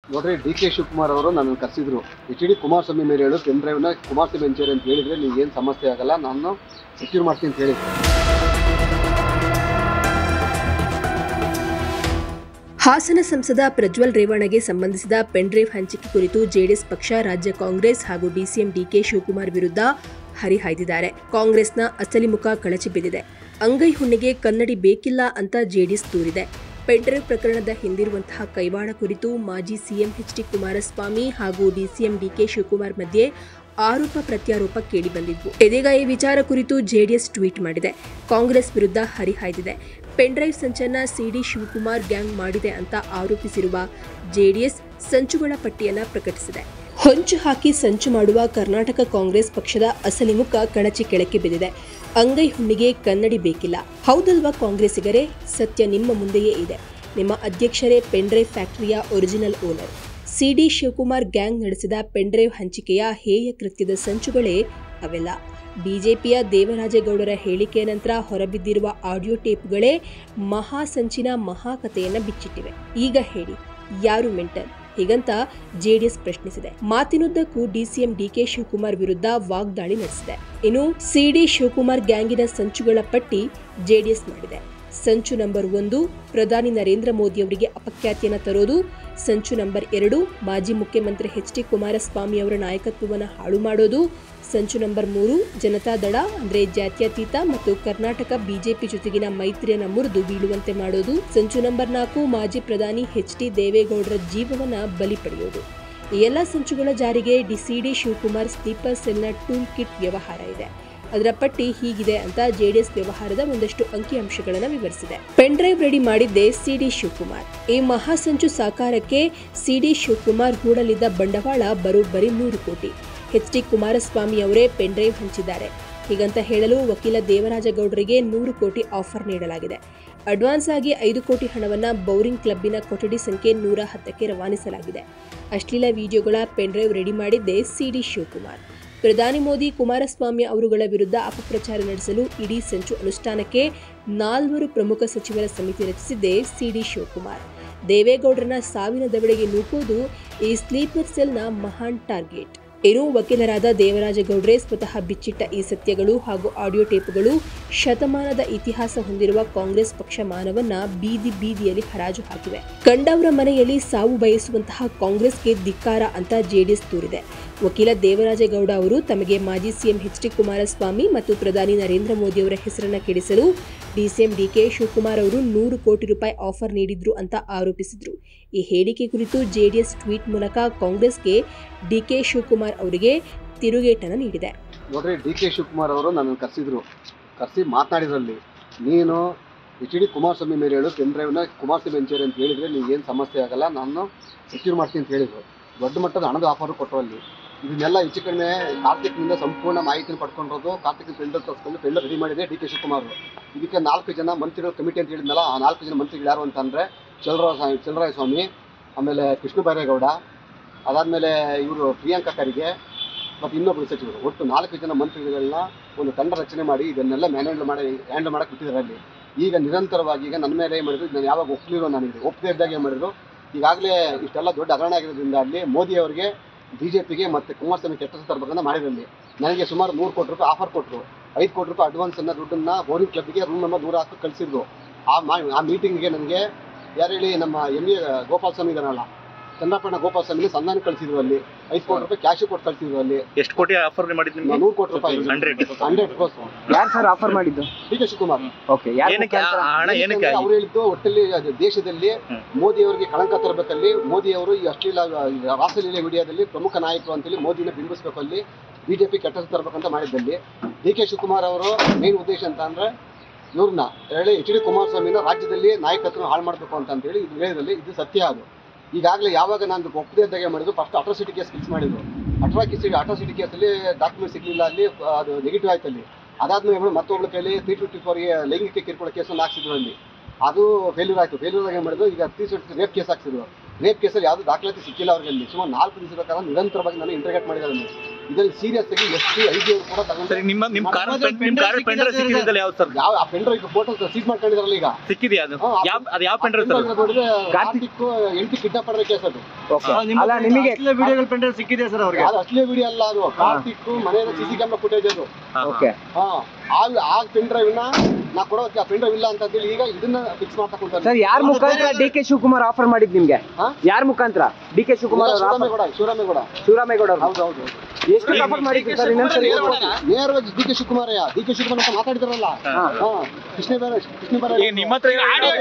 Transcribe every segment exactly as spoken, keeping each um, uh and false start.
ನೋಡ್ರಿ, D K Shivakumar ಅವರು ನನ್ನ ಕರೆಸಿದ್ರು. ಎಚ್ ಡಿ ಕುಮಾರಸ್ವಾಮಿ ಮೇಲೆ ಹೇಳು, ಪೆನ್ ಡ್ರೈವ್ನ ಕುಮಾರಸ್ವಾಮಿ ಹಂಚೇರಿ ಅಂತ ಹೇಳಿದ್ರೆ ನಿಮ್ಗೇನು ಸಮಸ್ಯೆ ಆಗಲ್ಲ, ನಾನು ಸೆಕ್ಯೂರ್ ಮಾಡ್ತೀನಿ ಅಂತ ಹೇಳಿದ್ರು. ಹಾಸನ ಸಂಸದ ಪ್ರಜ್ವಲ್ ರೇವಣ್ಣಗೆ ಸಂಬಂಧಿಸಿದ ಪೆನ್ ಡ್ರೈವ್ ಹಂಚಿಕೆ ಕುರಿತು ಜೆಡಿಎಸ್ ಪಕ್ಷ ರಾಜ್ಯ ಕಾಂಗ್ರೆಸ್ ಹಾಗೂ ಡಿಸಿಎಂ ಡಿಕೆ ಶಿವಕುಮಾರ್ ವಿರುದ್ಧ ಹರಿಹಾಯ್ದಿದ್ದಾರೆ. ಕಾಂಗ್ರೆಸ್ನ ಅಸಲಿ ಮುಖ ಕಳಚಿ ಬಿದ್ದಿದೆ. ಅಂಗೈ ಹುಣ್ಣಿಗೆ ಕನ್ನಡಿ ಬೇಕಿಲ್ಲ ಅಂತ ಜೆಡಿಎಸ್ ದೂರಿದೆ. ಪೆನ್ ಡ್ರೈವ್ ಪ್ರಕರಣದ ಹಿಂದಿರುವಂತಹ ಕೈವಾಡ ಕುರಿತು ಮಾಜಿ ಸಿಎಂ ಎಚ್ ಡಿ ಕುಮಾರಸ್ವಾಮಿ ಹಾಗೂ ಡಿಸಿಎಂ ಡಿಕೆ ಶಿವಕುಮಾರ್ ಮಧ್ಯೆ ಆರೋಪ ಪ್ರತ್ಯಾರೋಪ ಕೇಳಿಬಂದಿದ್ವು. ಇದೀಗ ಈ ವಿಚಾರ ಕುರಿತು ಜೆಡಿಎಸ್ ಟ್ವೀಟ್ ಮಾಡಿದೆ. ಕಾಂಗ್ರೆಸ್ ವಿರುದ್ಧ ಹರಿಹಾಯ್ದಿದೆ. ಪೆನ್ ಡ್ರೈವ್ ಸಂಚನ್ನ ಸಿಡಿ ಶಿವಕುಮಾರ್ ಗ್ಯಾಂಗ್ ಮಾಡಿದೆ ಅಂತ ಆರೋಪಿಸಿರುವ ಜೆಡಿಎಸ್ ಸಂಚುಗಳ ಪಟ್ಟಿಯನ್ನು ಪ್ರಕಟಿಸಿದೆ. ಹೊಂಚು ಹಾಕಿ ಸಂಚು ಮಾಡುವ ಕರ್ನಾಟಕ ಕಾಂಗ್ರೆಸ್ ಪಕ್ಷದ ಅಸಲಿ ಮುಖ ಕಳಚಿ ಕೆಳಕ್ಕೆ ಬಿದ್ದಿದೆ. ಅಂಗೈ ಹುಣ್ಣಿಗೆ ಕನ್ನಡಿ ಬೇಕಿಲ್ಲ. ಹೌದಲ್ವಾ ಕಾಂಗ್ರೆಸ್ಸಿಗರೇ? ಸತ್ಯ ನಿಮ್ಮ ಮುಂದೆಯೇ ಇದೆ. ನಿಮ್ಮ ಅಧ್ಯಕ್ಷರೇ ಪೆನ್ ಡ್ರೈವ್ ಫ್ಯಾಕ್ಟರಿಯ original owner. CD Shivakumar gang ನಡೆಸಿದ ಪೆನ್ ಡ್ರೈವ್ ಹಂಚಿಕೆಯ ಹೇಯ ಕೃತ್ಯದ ಸಂಚುಗಳೇ ಅವೆಲ್ಲ. ಬಿಜೆಪಿಯ ದೇವರಾಜೇಗೌಡರ ಹೇಳಿಕೆಯ ನಂತರ ಹೊರಬಿದ್ದಿರುವ ಆಡಿಯೋ ಟೇಪ್ಗಳೇ ಮಹಾ ಸಂಚಿನ ಮಹಾಕಥೆಯನ್ನ ಬಿಚ್ಚಿಟ್ಟಿವೆ. ಈಗ ಹೇಳಿ, ಯಾರು ಮೆಂಟಲ್? ಹೀಗಂತ ಜೆಡಿಎಸ್ ಪ್ರಶ್ನಿಸಿದೆ. ಮಾತಿನುದ್ದಕ್ಕೂ ಡಿಸಿಎಂ ಡಿಕೆ ಶಿವಕುಮಾರ್ ವಿರುದ್ಧ ವಾಗ್ದಾಳಿ ನಡೆಸಿದೆ. ಇನ್ನು ಸಿಡಿ ಶಿವಕುಮಾರ್ ಗ್ಯಾಂಗಿನ ಸಂಚುಗಳ ಪಟ್ಟಿ ಜೆಡಿಎಸ್ ಮಾಡಿದೆ. ಸಂಚು ನಂಬರ್ ಒಂದು, ಪ್ರಧಾನಿ ನರೇಂದ್ರ ಮೋದಿ ಅವರಿಗೆ ಅಪಖ್ಯಾತಿಯನ್ನು ತರೋದು. ಸಂಚು ನಂಬರ್ ಎರಡು, ಮಾಜಿ ಮುಖ್ಯಮಂತ್ರಿ ಎಚ್ ಡಿ ಕುಮಾರಸ್ವಾಮಿ ಅವರ ನಾಯಕತ್ವವನ್ನು ಹಾಳು ಮಾಡೋದು. ಸಂಚು ನಂಬರ್ ಮೂರು, ಜನತಾದಳ ಅಂದರೆ ಜಾತ್ಯತೀತ ಮತ್ತು ಕರ್ನಾಟಕ ಬಿಜೆಪಿ ಜೊತೆಗಿನ ಮೈತ್ರಿಯನ್ನು ಮುರಿದು ಬೀಳುವಂತೆ ಮಾಡೋದು. ಸಂಚು ನಂಬರ್ ನಾಲ್ಕು, ಮಾಜಿ ಪ್ರಧಾನಿ ಎಚ್ ಡಿ ದೇವೇಗೌಡರ ಜೀವವನ್ನು ಬಲಿ ಪಡೆಯೋದು. ಈ ಎಲ್ಲ ಸಂಚುಗಳ ಜಾರಿಗೆ ಡಿಸಿಡಿ ಶಿವಕುಮಾರ್ ಸ್ಲೀಪರ್ ಸೆಲ್ನ ಟೂಲ್ ಕಿಟ್ ವ್ಯವಹಾರ ಇದೆ. ಅದರ ಪಟ್ಟಿ ಹೀಗಿದೆ ಅಂತ ಜೆಡಿಎಸ್ ವ್ಯವಹಾರದ ಒಂದಷ್ಟು ಅಂಕಿಅಂಶಗಳನ್ನು ವಿವರಿಸಿದೆ. ಪೆನ್ ಡ್ರೈವ್ ರೆಡಿ ಮಾಡಿದ್ದೆ ಸಿಡಿ ಶಿವಕುಮಾರ್. ಈ ಮಹಾಸಂಚು ಸಾಕಾರಕ್ಕೆ ಸಿಡಿ ಶಿವಕುಮಾರ್ ಹೂಡಲಿದ್ದ ಬಂಡವಾಳ ಬರೋಬ್ಬರಿ ನೂರು ಕೋಟಿ. ಎಚ್ ಡಿ ಕುಮಾರಸ್ವಾಮಿ ಅವರೇ ಪೆನ್ ಡ್ರೈವ್ ಹಂಚಿದ್ದಾರೆ. ಹೀಗಂತ ಹೇಳಲು ವಕೀಲ ದೇವರಾಜೇಗೌಡರಿಗೆ ನೂರು ಕೋಟಿ ಆಫರ್ ನೀಡಲಾಗಿದೆ. ಅಡ್ವಾನ್ಸ್ ಆಗಿ ಐದು ಕೋಟಿ ಹಣವನ್ನು ಬೌರಿಂಗ್ ಕ್ಲಬ್ಬಿನ ಕೊಠಡಿ ಸಂಖ್ಯೆ ನೂರ ಹತ್ತಕ್ಕೆ ರವಾನಿಸಲಾಗಿದೆ. ಅಶ್ಲೀಲ ವಿಡಿಯೋಗಳ ಪೆನ್ ಡ್ರೈವ್ ರೆಡಿ ಮಾಡಿದ್ದೆ ಸಿಡಿ ಶಿವಕುಮಾರ್. ಪ್ರಧಾನಿ ಮೋದಿ ಕುಮಾರಸ್ವಾಮಿ ಅವರುಗಳ ವಿರುದ್ಧ ಅಪಪ್ರಚಾರ ನಡೆಸಲು ಇಡೀ ಸಂಚು ಅನುಷ್ಠಾನಕ್ಕೆ ನಾಲ್ವರು ಪ್ರಮುಖ ಸಚಿವರ ಸಮಿತಿ ರಚಿಸಿದ್ದೇ ಸಿಡಿ ಶಿವಕುಮಾರ್. ದೇವೇಗೌಡರನ್ನ ಸಾವಿನ ದವಡೆಗೆ ನೂಕೋದು ಈ ಸ್ಲೀಪರ್ ಸೆಲ್ನ ಮಹಾನ್ ಟಾರ್ಗೆಟ್. ಇನ್ನು ವಕೀಲರಾದ ದೇವರಾಜೇಗೌಡರೇ ಸ್ವತಃ ಬಿಚ್ಚಿಟ್ಟ ಈ ಸತ್ಯಗಳು ಹಾಗೂ ಆಡಿಯೋ ಟೇಪ್ಗಳು ಶತಮಾನದ ಇತಿಹಾಸ ಹೊಂದಿರುವ ಕಾಂಗ್ರೆಸ್ ಪಕ್ಷ ಮಾನವನ್ನ ಬೀದಿ ಬೀದಿಯಲ್ಲಿ ಹರಾಜು ಹಾಕಿವೆ. ಕಂಡವರ ಮನೆಯಲ್ಲಿ ಸಾವು ಬಯಸುವಂತಹ ಕಾಂಗ್ರೆಸ್ಗೆ ಧಿಕ್ಕಾರ ಅಂತ ಜೆಡಿಎಸ್ ದೂರಿದೆ. ವಕೀಲ ದೇವರಾಜೇಗೌಡ ಅವರು ತಮಗೆ ಮಾಜಿ ಸಿಎಂ ಎಚ್ ಡಿ ಕುಮಾರಸ್ವಾಮಿ ಮತ್ತು ಪ್ರಧಾನಿ ನರೇಂದ್ರ ಮೋದಿ ಅವರ ಹೆಸರನ್ನು ಕೆಡಿಸಲು ಡಿಸಿಎಂ ಡಿಕೆ ಶಿವಕುಮಾರ್ ಅವರು ನೂರು ಕೋಟಿ ರೂಪಾಯಿ ಆಫರ್ ನೀಡಿದ್ರು ಅಂತ ಆರೋಪಿಸಿದ್ರು. ಈ ಹೇಳಿಕೆ ಕುರಿತು ಜೆಡಿಎಸ್ ಟ್ವೀಟ್ ಮೂಲಕ ಕಾಂಗ್ರೆಸ್ಗೆ ಡಿಕೆ ಶಿವಕುಮಾರ್ ಅವರಿಗೆ ತಿರುಗೇಟನ್ನು ನೀಡಿದೆ. ನೋಡ್ರಿ, ಡಿ ಕೆ ಶಿವಕುಮಾರ್ ಅವರು ನನ್ನನ್ನು ಕರೆಸಿದ್ರು. ಕರೆಸಿ ಮಾತನಾಡಿದ್ರಲ್ಲಿ, ನೀನು ಎಚ್ ಡಿ ಕುಮಾರಸ್ವಾಮಿ ಮೇಲೆ ಹೇಳು, ಪೆನ್ ಡ್ರೈವ್ನ ಕುಮಾರಸ್ವಾಮಿ ಹಂಚೇರಿ ಅಂತ ಹೇಳಿದ್ರೆ ನಿಮಗೇನು ಸಮಸ್ಯೆ ಆಗಲ್ಲ, ನಾನು ಸೆಕ್ಯೂರ್ ಮಾಡ್ತೀನಿ ಅಂತ ಹೇಳಿದ್ರು. ದೊಡ್ಡ ಮಟ್ಟದ ಹಣದ ಆಫರು ಕೊಟ್ಟರು. ಅಲ್ಲಿ ಇದನ್ನೆಲ್ಲ ಹೆಚ್ಚು ಕಡಿಮೆ ಕಾರ್ತಿಕ್ನಿಂದ ಸಂಪೂರ್ಣ ಮಾಹಿತಿನ ಪಡ್ಕೊಂಡಿರೋದು. ಕಾರ್ತಿಕ್ ಪೆಂಡರ್ ತರಿಸ್ಕೊಂಡು ಪೆಂಡರ್ ರೆಡಿ ಮಾಡಿದೆ ಡಿ ಕೆ ಶಿವಕುಮಾರ್. ಇದಕ್ಕೆ ನಾಲ್ಕು ಜನ ಮಂತ್ರಿಗಳು ಕಮಿಟಿ ಅಂತ ಹೇಳಿದ್ನಲ್ಲ, ಆ ನಾಲ್ಕು ಜನ ಮಂತ್ರಿಗಳು ಯಾರು ಅಂತಂದರೆ ಚಲರಾಯ ಚಲರಾಯ ಸ್ವಾಮಿ, ಆಮೇಲೆ ಕೃಷ್ಣ ಬೈರೇಗೌಡ, ಅದಾದಮೇಲೆ ಇವರು ಪ್ರಿಯಾಂಕಾ ಖರ್ಗೆ ಮತ್ತು ಇನ್ನೊಬ್ಬರು ಸಚಿವರು. ಒಟ್ಟು ನಾಲ್ಕು ಜನ ಮಂತ್ರಿಗಳನ್ನ ಒಂದು ತಂಡ ರಚನೆ ಮಾಡಿ ಇದನ್ನೆಲ್ಲ ಮ್ಯಾನೇಜ್ ಮಾಡಿ ಹ್ಯಾಂಡಲ್ ಮಾಡೋಕ್ಕೆ ಬಿಟ್ಟಿದ್ದಾರೆ. ಅಲ್ಲಿ ಈಗ ನಿರಂತರವಾಗಿ ಈಗ ನನ್ನ ಮೇಲೆ ಏನು ಮಾಡಿದ್ರು, ನಾನು ಯಾವಾಗ ಒಪ್ಪಲಿರೋ ನನಗೆ ಒಪ್ಪದೇ ಇದ್ದಾಗ ಏನು ಮಾಡಿದ್ರು, ಈಗಾಗಲೇ ಇಷ್ಟೆಲ್ಲ ದೊಡ್ಡ ಹಗರಣ ಆಗಿರೋದ್ರಿಂದ ಅಲ್ಲಿ ಮೋದಿ ಅವರಿಗೆ ಬಿ ಜೆ ಪಿಗೆ ಮತ್ತು ಕುಮಾರಸ್ವಾಮಿ ಕೆಟ್ಟ ತರಬೇಕಂತ ಮಾಡಿದ್ರಲ್ಲಿ ನನಗೆ ಸುಮಾರು ನೂರು ಕೋಟಿ ರೂಪಾಯಿ ಆಫರ್ ಕೊಟ್ಟರು. ಐದು ಕೋಟಿ ರೂಪಾಯಿ ಅಡ್ವಾನ್ಸನ್ನು ದುಡ್ಡನ್ನು ಬೌರಿಂಗ್ ಕ್ಲಬ್ಗೆ ರೂಮ್ ನಂಬರ್ ನೂರ ಹತ್ತು ಕಳಿಸಿದ್ರು. ಆ ಮಾ ಆ ಮೀಟಿಂಗ್ಗೆ ನನಗೆ ಯಾರು ಹೇಳಿ, ನಮ್ಮ ಎಮ್ ಎ ಗೋಪಾಲ ಸ್ವಾಮಿ ಇದಾರಲ್ಲ, ಚಂದ್ರಪ್ಪಣ್ಣ ಗೋಪಾಲ ಸ್ವಾಮಿ ಸಂಧಾನ ಕಳಿಸಿದ್ರು. ಅಲ್ಲಿ ಐದು ಕೋಟಿ ರೂಪಾಯಿ ಕ್ಯಾಶ್ ಕೊಟ್ಟು ಕಳಿಸಿದ್ರು. ಅಲ್ಲಿ ಎಷ್ಟು ಕೋಟಿ ಆಫರ್ ಮಾಡಿದ್ರು? ನೂರು ಕೋಟಿ ರೂಪಾಯಿ ಹಂಡ್ರೆಡ್ ಹಂಡ್ರೆಡ್ ಯಾರು ಸರ್ ಆಫರ್ ಮಾಡಿದ್ದು? D K Shivakumar. ಓಕೆ, ಅವ್ರು ಹೇಳಿದ್ದು ಒಟ್ಟಲ್ಲಿ ದೇಶದಲ್ಲಿ ಮೋದಿ ಅವರಿಗೆ ಕಳಂಕ ತರಬೇಕಲ್ಲಿ, ಮೋದಿ ಅವರು ಈ ಅಶ್ಲೀಲ ರಾಸಲೀಲೆ ವಿಡಿಯೋದಲ್ಲಿ ಪ್ರಮುಖ ನಾಯಕರು ಅಂತೇಳಿ ಮೋದಿನ ಬಿಂಬಿಸಬೇಕು, ಅಲ್ಲಿ ಬಿಜೆಪಿ ಕೆಟ್ಟ ತರಬೇಕಂತ ಮಾಡಿದ್ದಲ್ಲಿ ಡಿ ಕೆ ಶಿವಕುಮಾರ್ ಅವರು ಮೇನ್ ಉದ್ದೇಶ ಅಂತ ಅಂದ್ರೆ ಇವ್ರನ್ನ ಹೇಳಿ ಎಚ್ ಡಿ ಕುಮಾರಸ್ವಾಮಿನ ರಾಜ್ಯದಲ್ಲಿ ನಾಯಕತ್ವ ಹಾಳು ಮಾಡಬೇಕು ಅಂತ ಅಂತೇಳಿ ಇದು ಹೇಳಿದ್ರಲ್ಲಿ ಇದು ಸತ್ಯ. ಅದು ಈಗಾಗಲೇ ಯಾವಾಗ ನಾನು ಒಪ್ಪದೇ ಇದ್ದಾಗ ಮಾಡಿದ್ರು, ಫಸ್ಟ್ ಅಟ್ರಾಸಿಟಿ ಕೇಸ್ ಫಿಕ್ಸ್ ಮಾಡಿದ್ರು. ಅಟ್ರಾಸಿಟಿ ಅಟ್ರಾಸಿಟಿ ಕೇಸಲ್ಲಿ ಡಾಕ್ಯುಮೆಂಟ್ ಸಿಗಲಿಲ್ಲ, ಅಲ್ಲಿ ಅದು ನೆಗೆಟಿವ್ ಆಯ್ತು. ಅಲ್ಲಿ ಅದಾದ್ಮೇಲೆ ಮತ್ತೊಬ್ಬಳ ಕೈಲಿ ತ್ರೀ ಫಿಫ್ಟಿ ಫೋರ್ಗೆ ಲೈಂಗಿಕ ಕಿರುಕುಳ ಕೇಸನ್ನು ಹಾಕ್ಸಿದ್ರು. ಅಲ್ಲಿ ಅದು ಫೇಲ್ಯೂರ್ ಆಯಿತು. ಫೇಲ್ಯೂರ್ ಆಗಿ ಏನು ಮಾಡಿದ್ರು, ಈಗ ತ್ರೀ ಫಿಫ್ಟಿ ರೇಪ್ ಕೇಸ್ ಹಾಕ್ಸಿದ್ರು. ರೇಪ್ ಕೇಸಲ್ಲಿ ಯಾವುದೂ ದಾಖಲಾತಿ ಸಿಕ್ಕಿಲ್ಲ ಅವ್ರಿಗೆ. ಅಲ್ಲಿ ಸುಮಾರು ನಾಲ್ಕು ದಿವಸದ ಕಾಲ ನಿರಂತರವಾಗಿ ನಾನು ಇಂಟರ್ಗೇಟ್ ಮಾಡಿದ್ದಾರೆ. ಇದರಲ್ಲಿ ಸೀರಿಯಸ್ ಆಗಿ ಎಸ್ ಪಿ ಐ ಜಿ ಅವರು ಕೂಡ ತಗೊಂಡು ಸರಿ ನಿಮ್ಮ ನಿಮ್ಮ ಕಾರ್ ನಿಮ್ಮ ಕಾರ್ ಪೆಂಡ್ರೈವ್ ಸಿಕ್ಕಿದಲ್ಲ ಯಾವ ಸರ್ ಯಾವ ಆ ಪೆಂಡ್ರೈವ್ ಫೋಟೋ ಸೀಸ್ ಮಾಡ್ಕೊಂಡಿದ್ರಲ್ಲ ಈಗ ಸಿಕ್ಕಿದೆಯಾ ಅದು ಹಾ, ಯಾವ ಅದು ಯಾವ ಪೆಂಡ್ರೈವ್ ಸರ್ ನೋಡಿದ್ರೆ ಕಾರ್ತಿಕ್ ಎಂಟಿ ಕಿಡ್ನಾಪ್ ಮಾಡಿರೋ ಕೇಸ್ ಅದು ಅಲ್ಲ ನಿಮಗೆ ವಿಡಿಯೋಗಳು ಪೆಂಡ್ರೈವ್ ಸಿಕ್ಕಿದೆ ಸರ್ ಅವ್ರಿಗೆ ಅದು ಅಶ್ಲೀಲ ವಿಡಿಯೋ ಅಲ್ಲ ಅದು ಕಾರ್ತಿಕ್ ಮನೆಯ ಸಿಸಿ ಕ್ಯಾಮ್ರಾ ಫುಟೇಜ್ ಅದು ಓಕೆ ಹಾ ಆ ಆ ಪೆಂಡ್ರೈವ್ ನ ನಾ ಕೊಡೋಕೆ ಆ ಪೆಂಡ್ರೈವ್ ಇಲ್ಲ ಅಂತ ಹೇಳಿ ಈಗ ಇದನ್ನ ಫಿಕ್ಸ್ ಮಾಡ್ತಾ ಕುಂತಾರೆ ಸರ್ ಯಾರ ಮುಖಾಂತರ ಡಿ ಕೆ ಶಿವಕುಮಾರ್ ಆಫರ್ ಮಾಡಿದ್ ನಿಮ್ಗೆ ಹಾ? ಯಾರ ಮುಖಾಂತರ ಡಿ ಕೆ ಶಿವಕುಮಾರ್ ಅವ್ರ offer- ಶಿವರಾಮೇಗೌಡ ಶಿವರಾಮೇಗೌಡ ಶಿವರಾಮೇಗೌಡ ಅವರು ಹೌದು ಹೌದು ಎಷ್ಟು ಆಫರ್ ಮಾಡಿದ್ರು ಸರ್ ಇನ್ನೊಂದ್ಸರಿ ನೇರವಾಗಿ ಡಿ ಕೆ ಶಿವಕುಮಾರಯ್ಯ ಡಿ ಕೆ ಶಿವಕುಮಾರ್ ಅಂತ ಮಾತಾಡಿದಾರಲ್ಲ ಹಾ. ಹಾ ಕೃಷ್ಣ ಬೇರೆ ಕೃಷ್ಣ ಬೇರೆ ಈಗ ನಿಮ್ಮ ಹತ್ರ ಆಡಿಯೋ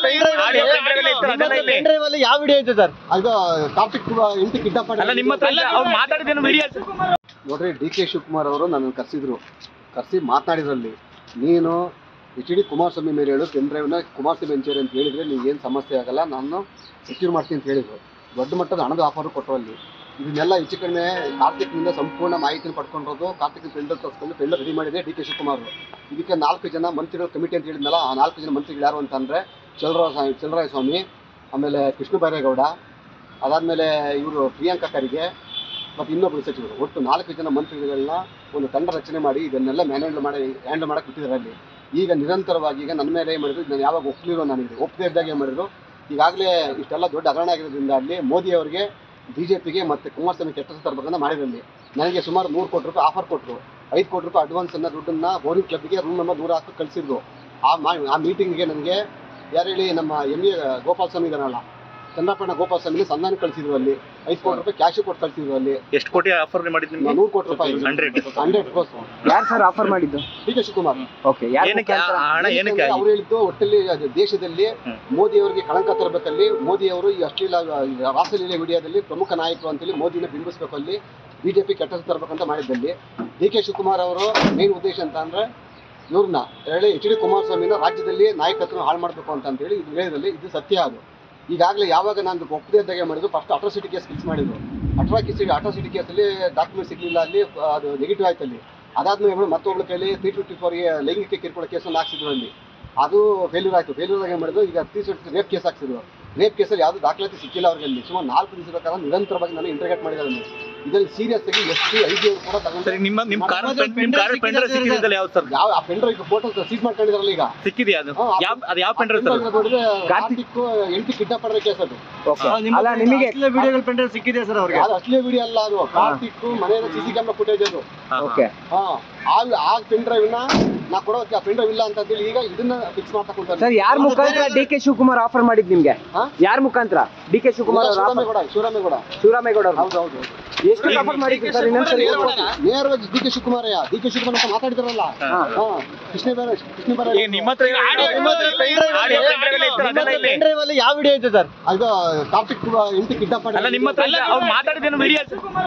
ಪೆಂಡ್ರೈವ್ ಇತ್ತು ಅದೆಲ್ಲ ಇಲ್ಲಿ ಪೆಂಡ್ರೈವ್ ಅಲ್ಲಿ ಯಾವ ವಿಡಿಯೋ ಐತೆ ಸರ್ ಅದು ಕಾರ್ತಿಕ್ ಎಂಟಿ ಕಿಡ್ನಾಪ್ ಅಲ್ಲ ನಿಮ್ಮ ಹತ್ರ ಇಲ್ಲ, ಅವ್ರು ಮಾತಾಡಿದ್ದೇನು ವಿಡಿಯೋ ನೋಡ್ರಿ ಡಿ ಕೆ ಶಿವಕುಮಾರ್ ಅವರು ನನ್ನನ್ನು ಕರೆಸಿದ್ರು ಕರೆಸಿ ಮಾತನಾಡಿದ್ರಲ್ಲಿ ನೀನು ಎಚ್ ಡಿ ಕುಮಾರಸ್ವಾಮಿ ಮೇಲೆ ಹೇಳು ಪೆನ್ ಡ್ರೈವ್ನ ಕುಮಾರಸ್ವಾಮಿ ಹಂಚೇರಿ ಅಂತ ಹೇಳಿದ್ರೆ ನೀವು ಏನು ಸಮಸ್ಯೆ ಆಗಲ್ಲ ನಾನು ಸೆಕ್ಯೂರ್ ಮಾಡ್ತೀನಿ ಅಂತ ಹೇಳಿದ್ರು ದೊಡ್ಡ ಮಟ್ಟದ ಹಣದ ಆಫರು ಕೊಟ್ಟರು ಅಲ್ಲಿ ಇದನ್ನೆಲ್ಲ ಹೆಚ್ಚು ಕಡಿಮೆ ಕಾರ್ತಿಕ್ನಿಂದ ಸಂಪೂರ್ಣ ಮಾಹಿತಿನ ಪಡ್ಕೊಂಡಿರೋದು ಕಾರ್ತಿಕ್ ಟೆಂಡರ್ ತರಿಸ್ಕೊಂಡು ಟೆಂಡರ್ ರೆಡಿ ಮಾಡಿದೆ ಡಿ ಕೆ ಶಿವಕುಮಾರ್. ಇದಕ್ಕೆ ನಾಲ್ಕು ಜನ ಮಂತ್ರಿಗಳ ಕಮಿಟಿ ಅಂತ ಹೇಳಿದ್ನಲ್ಲ ಆ ನಾಲ್ಕು ಜನ ಮಂತ್ರಿಗಳು ಯಾರು ಅಂತಂದರೆ ಚಲರಾಯ ಚಲರಾಯ ಸ್ವಾಮಿ, ಆಮೇಲೆ ಕೃಷ್ಣ ಬೈರೇಗೌಡ, ಅದಾದಮೇಲೆ ಇವರು ಪ್ರಿಯಾಂಕಾ ಖರ್ಗೆ ಮತ್ತು ಇನ್ನೊಬ್ಬರು ಸಚಿವರು, ಒಟ್ಟು ನಾಲ್ಕು ಜನ ಮಂತ್ರಿಗಳನ್ನ ಒಂದು ತಂಡ ರಚನೆ ಮಾಡಿ ಇದನ್ನೆಲ್ಲ ಮ್ಯಾನೇಜ್ ಮಾಡಿ ಹ್ಯಾಂಡಲ್ ಮಾಡಕ್ಕೆ ಬಿಟ್ಟಿದ್ದಾರೆ ಅಲ್ಲಿ. ಈಗ ನಿರಂತರವಾಗಿ ಈಗ ನನ್ನ ಮೇಲೆ ಏನು ಮಾಡಿದ್ರು, ನಾನು ಯಾವಾಗ ಒಪ್ಪಲಿರೋ ನನಗೆ ಒಪ್ಪದೇ ಇದ್ದಾಗ ಏನು ಮಾಡಿದ್ರು, ಈಗಾಗಲೇ ಇಷ್ಟೆಲ್ಲ ದೊಡ್ಡ ಹಗರಣ ಆಗಿರೋದ್ರಿಂದ ಅಲ್ಲಿ ಮೋದಿ ಅವರಿಗೆ ಬಿ ಜೆ ಪಿಗೆ ಮತ್ತು ಕುಮಾರಸ್ವಾಮಿ ಕೆಟ್ಟ ತರಬೇಕಂತ ಮಾಡಿರಲ್ಲಿ ನನಗೆ ಸುಮಾರು ನೂರು ಕೋಟಿ ರೂಪಾಯಿ ಆಫರ್ ಕೊಟ್ಟರು. ಐದು ಕೋಟಿ ರೂಪಾಯಿ ಅಡ್ವಾನ್ಸನ್ನು ದುಡ್ಡನ್ನು ಬೋರಿಂಗ್ ಕ್ಲಬ್ಗೆ ರೂಮ್ ನಂಬರ್ ನೂರ ಹಾಕಿ ಕಳಿಸಿದ್ರು. ಆ ಮಾ ಆ ಮೀಟಿಂಗ್ಗೆ ನನಗೆ ಯಾರು ಹೇಳಿ ನಮ್ಮ ಎಮ್ ಎ ಗೋಪಾಲ ಸ್ವಾಮಿ ಇದಾರಲ್ಲ, ಚಂದ್ರಪ್ಪಣ್ಣ ಗೋಪಾಲ ಸ್ವಾಮಿಗೆ ಸಂಧಾನ ಕಳಿಸಿದ್ರು. ಅಲ್ಲಿ ಐದು ಕೋಟಿ ರೂಪಾಯಿ ಕ್ಯಾಶ್ ಕೊಟ್ಟು ಕಳಿಸಿದ್ರು. ಅಲ್ಲಿ ಎಷ್ಟು ಕೋಟಿ ಆಫರ್ ಮಾಡಿದ್ದು ನಿಮ್ಗೆ? ನೂರು ಕೋಟಿ ರೂಪಾಯಿ ಹಂಡ್ರೆಡ್ ಹಂಡ್ರೆಡ್ ಕೋರ್ಸ್ ಯಾರು ಸರ್ ಆಫರ್ ಮಾಡಿದ್ದು? D K Shivakumar. ಓಕೆ, ಯಾರು ಏನಕ್ಕೆ ಆ ಹಣ ಏನಕ್ಕೆ ಅವ್ರು ಹೇಳಿದ್ದು ಒಟ್ಟಲ್ಲಿ ಅದು ದೇಶದಲ್ಲಿ ಮೋದಿ ಅವರಿಗೆ ಕಳಂಕ ತರಬೇಕಲ್ಲಿ, ಮೋದಿ ಅವರು ಈ ಅಶ್ಲೀಲ ರಾಸಲೀಲೆ ವಿಡಿಯೋದಲ್ಲಿ ಪ್ರಮುಖ ನಾಯಕರು ಅಂತೇಳಿ ಮೋದಿನ ಬಿಂಬಿಸಬೇಕು, ಅಲ್ಲಿ ಬಿಜೆಪಿ ಕೆಟ್ಟ ತರಬೇಕಂತ ಮಾಡಿದ್ದಲ್ಲಿ ಡಿ ಕೆ ಶಿವಕುಮಾರ್ ಅವರು ಮೇನ್ ಉದ್ದೇಶ ಅಂತ ಅಂದ್ರೆ ಇವ್ರನ್ನ ಹೇಳಿ ಎಚ್ ಡಿ ಕುಮಾರಸ್ವಾಮಿನ ರಾಜ್ಯದಲ್ಲಿ ನಾಯಕತ್ವ ಹಾಳು ಮಾಡಬೇಕು ಅಂತ ಹೇಳಿ ಇದು ಹೇಳಿದಲ್ಲಿ ಇದು ಸತ್ಯ. ಅದು ಈಗಾಗಲೇ ಯಾವಾಗ ನಾನು ಒಪ್ಪದೇ ಇದ್ದಾಗ ಮಾಡಿದ್ರು, ಫಸ್ಟ್ ಅಟ್ರಾಸಿಟಿ ಕೇಸ್ ಫಿಕ್ಸ್ ಮಾಡಿದ್ರು. ಅಟ್ರಾಸಿಟಿ ಅಟ್ರಾಸಿಟಿ ಕೇಸಲ್ಲಿ ಡಾಕ್ಯುಮೆಂಟ್ ಸಿಗಲಿಲ್ಲ, ಅಲ್ಲಿ ಅದು ನೆಗೆಟಿವ್ ಆಯ್ತು. ಅಲ್ಲಿ ಅದಾದ್ಮೇಲೆ ಮತ್ತೊಬ್ಬಳ ಕೈಲಿ ತ್ರೀ ಫಿಫ್ಟಿ ಫೋರ್ಗೆ ಲೈಂಗಿಕ ಕಿರುಕುಳ ಕೇಸನ್ನು ಹಾಕ್ಸಿದ್ರು. ಅಲ್ಲಿ ಅದು ಫೇಲ್ಯೂರ್ ಆಯಿತು. ಫೇಲ್ಯೂರ್ ಆಗಿ ಏನು ಮಾಡಿದ್ರು, ಈಗ ತ್ರೀ ಫಿಫ್ಟಿ ರೇಪ್ ಕೇಸ್ ಹಾಕ್ಸಿದ್ರು. ರೇಪ್ ಕೇಸಲ್ಲಿ ಯಾವುದು ದಾಖಲಾತಿ ಸಿಕ್ಕಿಲ್ಲ ಅವ್ರಿಗೆ. ಅಲ್ಲಿ ಸುಮಾರು ನಾಲ್ಕು ದಿವಸದ ಕಾಲ ನಿರಂತರವಾಗಿ ನಾನು ಇಂಟರ್ಗೇಟ್ ಮಾಡಿದ್ದಾರೆ. ಇದರಲ್ಲಿ ಸೀರಿಯಸ್ ಆಗಿ ಎಸ್ ಪಿ ಐ ಜಿ ಅವರು ಕೂಡ ತಗೊಂಡು ಸರಿ ನಿಮ್ಮ ನಿಮ್ಮ ಕಾರ್ ನಿಮ್ಮ ಕಾರ್ ಪೆಂಡ್ರೈವ್ ಸಿಕ್ಕಿದಲ್ಲ ಯಾವ ಸರ್ ಯಾವ ಆ ಪೆಂಡ್ರೈವ್ ಫೋಟೋ ಸೀಸ್ ಮಾಡ್ಕೊಂಡಿದಾರಲ್ಲ ಈಗ ಸಿಕ್ಕಿದೆಯಾ ಅದು ಹಾ, ಯಾವ ಅದು ಯಾವ ಪೆಂಡ್ರೈವ್ ಸರ್ ನೋಡಿದ್ರೆ ಕಾರ್ತಿಕ್ ಎಂಟಿ ಕಿಡ್ನಾಪ್ ಮಾಡಿರೋ ಕೇಸ್ ಅದು ಅಲ್ಲ ನಿಮಗೆ ವಿಡಿಯೋಗಳು ಪೆಂಡ್ರೈವ್ ಸಿಕ್ಕಿದೆ ಸರ್ ಅವ್ರಿಗೆ ಅದು ಅಶ್ಲೀಲ ವಿಡಿಯೋ ಅಲ್ಲ ಅದು ಕಾರ್ತಿಕ್ ಮನೆಯ ಸಿಸಿ ಕ್ಯಾಮ್ರಾ ಫುಟೇಜ್ ಅದು ಓಕೆ ಹಾ ಆ ಆ ಪೆನ್ ಡ್ರೈವ್ ನ ನಾ ಕೊಡೋಕೆ ಆ ಪೆನ್ ಡ್ರೈವ್ ಇಲ್ಲ ಅಂತ ಹೇಳಿ ಈಗ ಇದನ್ನ ಫಿಕ್ಸ್ ಮಾಡ್ತಾ ಕುಂತಾರೆ. ಸರ್ ಯಾರ ಮುಖಾಂತರ ಡಿ ಕೆ ಶಿವಕುಮಾರ್ ಆಫರ್ ಮಾಡಿದ್ ನಿಮ್ಗೆ? ಹಾ? ಯಾರ ಮುಖಾಂತರ ಡಿ ಕೆ ಶಿವಕುಮಾರ್ ಅವ್ರ offer- ಶಿವರಾಮೇಗೌಡ ಶಿವರಾಮೇಗೌಡ ಶಿವರಾಮೇಗೌಡ ಅವರು ಹೌದು ಹೌದು ಎಷ್ಟು ಆಫರ್ ಮಾಡಿದ್ರು ಸರ್ ಇನ್ನೊಂದ್ಸರಿ ನೇರವಾಗಿ ಡಿ ಕೆ ಶಿವಕುಮಾರಯ್ಯ ಡಿ ಕೆ ಶಿವಕುಮಾರ್ ಅಂತ ಮಾತಾಡಿದಾರಲ್ಲ ಹಾ. ಹಾ ಕೃಷ್ಣ ಬೇರೆ ಕೃಷ್ಣ ಬೇರೆ ಈಗ ನಿಮ್ಮ ಹತ್ರ ಆಡಿಯೋ ಪೆಂಡ್ರೈವ್ ಇತ್ತು ಅದೆಲ್ಲ ಇಲ್ಲಿ ಪೆಂಡ್ರೈವ್ ಅಲ್ಲಿ ಯಾವ ವಿಡಿಯೋ ಐತೆ ಸರ್? ಅದು ಕಾರ್ತಿಕ್ ಎಂಟಿ ಕಿಡ್ನಾಪ್ ಅಲ್ಲ ನಿಮ್ಮ ಹತ್ರ ಇಲ್ಲ, ಅವ್ರು ಮಾತಾಡಿದ್ದೇನು ವಿಡಿಯೋ